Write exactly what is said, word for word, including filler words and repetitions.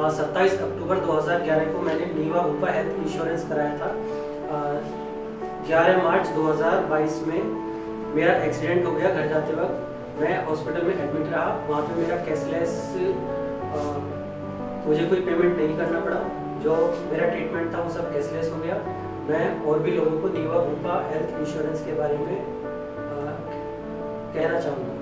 सत्ताईस अक्टूबर दो हज़ार ग्यारह को मैंने नीवा भूपा हेल्थ इंश्योरेंस कराया था। ग्यारह मार्च दो हज़ार बाईस में मेरा एक्सीडेंट हो गया। घर जाते वक्त मैं हॉस्पिटल में एडमिट रहा। वहाँ पे मेरा कैशलेस, मुझे कोई पेमेंट नहीं करना पड़ा। जो मेरा ट्रीटमेंट था वो सब कैशलेस हो गया। मैं और भी लोगों को नीवा भूपा हेल्थ इंश्योरेंस के बारे में आ, कहना चाहूँगा।